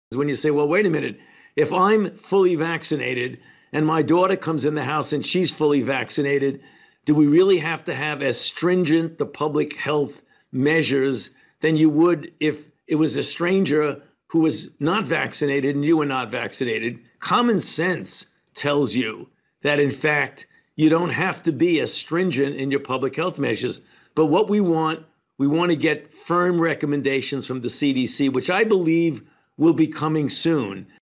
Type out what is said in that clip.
when you say, well, wait a minute, if I'm fully vaccinated and my daughter comes in the house and she's fully vaccinated, do we really have to have as stringent the public health measures than you would if it was a stranger who was not vaccinated and you were not vaccinated? Common sense tells you that, in fact, you don't have to be as stringent in your public health measures. But what we want to get firm recommendations from the CDC, which I believe will be coming soon.